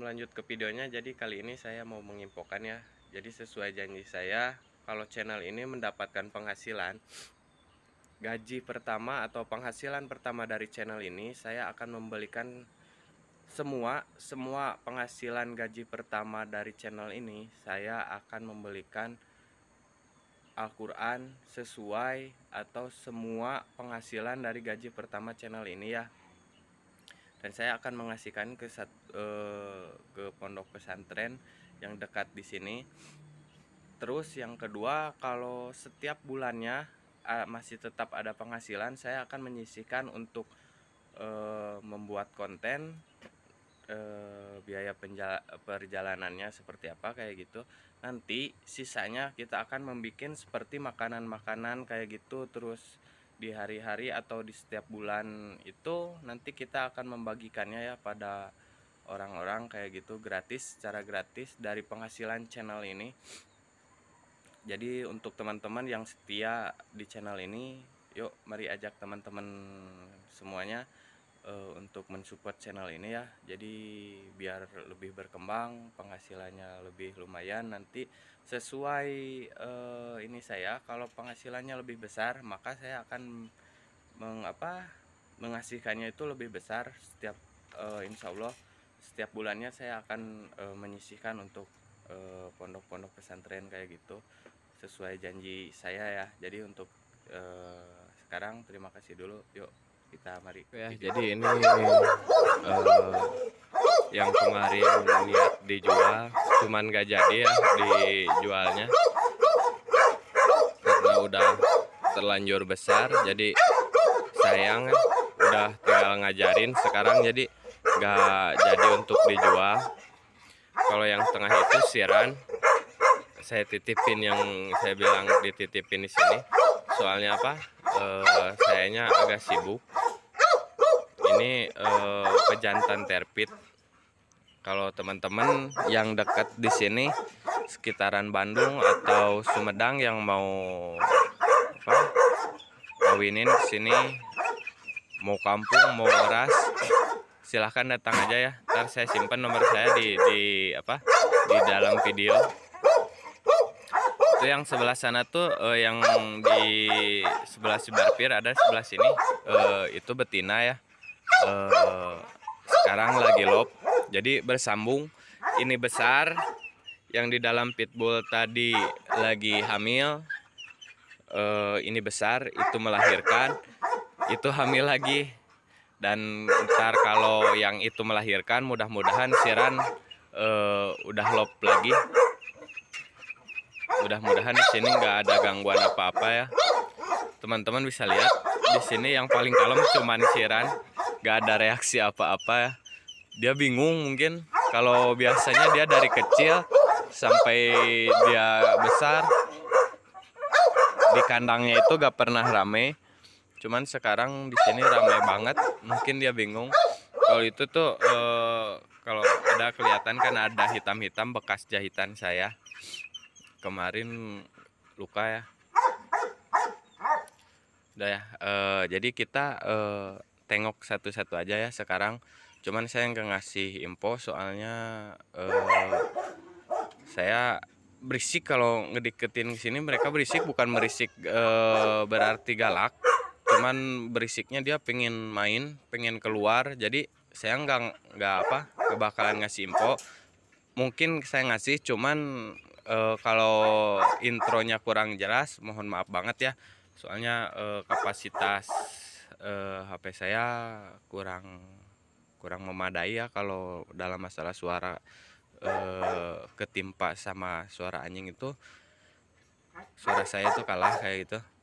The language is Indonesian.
lanjut ke videonya, jadi kali ini saya mau menginfokan ya. Jadi sesuai janji saya, kalau channel ini mendapatkan penghasilan gaji pertama atau penghasilan pertama dari channel ini, saya akan membelikan semua penghasilan gaji pertama dari channel ini, saya akan membelikan Al-Quran sesuai atau semua penghasilan dari gaji pertama channel ini ya. Dan saya akan mengasihkan ke pondok pesantren yang dekat di sini. Terus yang kedua, kalau setiap bulannya masih tetap ada penghasilan, saya akan menyisihkan untuk membuat konten, biaya perjalanannya seperti apa kayak gitu. Nanti sisanya kita akan membuat seperti makanan-makanan kayak gitu. Terus di hari-hari atau di setiap bulan itu nanti kita akan membagikannya ya pada orang-orang kayak gitu, gratis, secara gratis dari penghasilan channel ini. Jadi untuk teman-teman yang setia di channel ini, yuk mari ajak teman-teman semuanya untuk mensupport channel ini ya. Jadi biar lebih berkembang, penghasilannya lebih lumayan. Nanti sesuai ini saya, kalau penghasilannya lebih besar, maka saya akan mengasihkannya itu lebih besar setiap insya Allah setiap bulannya saya akan menyisihkan untuk pondok-pondok pesantren kayak gitu, sesuai janji saya ya. Jadi untuk sekarang terima kasih dulu, yuk kita mari ya. Jadi ini yang kemarin niat dijual cuman gak jadi ya dijualnya karena udah terlanjur besar, jadi sayang udah tinggal ngajarin sekarang, jadi gak jadi untuk dijual. Kalau yang tengah itu siran saya titipin, yang saya bilang dititipin di sini soalnya apa, sayanya agak sibuk. Ini pejantan terpit. Kalau teman-teman yang dekat di sini sekitaran Bandung atau Sumedang yang mau kawinin ke sini, mau kampung, mau ras, silahkan datang aja ya. Ntar saya simpan nomor saya di dalam video. Itu yang sebelah sana tuh yang di sebelah Sibarpir, ada sebelah sini itu betina ya. Sekarang lagi lop, jadi bersambung. Ini besar, yang di dalam pitbull tadi lagi hamil. Ini besar, itu melahirkan, itu hamil lagi. Dan ntar kalau yang itu melahirkan, mudah-mudahan siran udah lop lagi. Mudah-mudahan di sini nggak ada gangguan apa-apa ya. Teman-teman bisa lihat di sini yang paling kalem cuman siran, nggak ada reaksi apa-apa ya. Dia bingung mungkin. Kalau biasanya dia dari kecil sampai dia besar di kandangnya itu gak pernah rame. Cuman sekarang di sini rame banget. Mungkin dia bingung. Kalau itu tuh kalau ada kelihatan kan ada hitam-hitam bekas jahitan saya kemarin, luka ya. Udah ya. Jadi kita tengok satu-satu aja ya sekarang. Cuman saya nggak ngasih info soalnya saya berisik. Kalau ngedeketin ke sini mereka berisik, bukan berisik berarti galak. Cuman berisiknya dia pengen main, pengen keluar. Jadi saya nggak bakalan ngasih info. Mungkin saya ngasih, cuman kalau intronya kurang jelas, mohon maaf banget ya. Soalnya kapasitas HP saya kurang memadai ya kalau dalam masalah suara. Ketimpa sama suara anjing itu, suara saya itu kalah kayak gitu.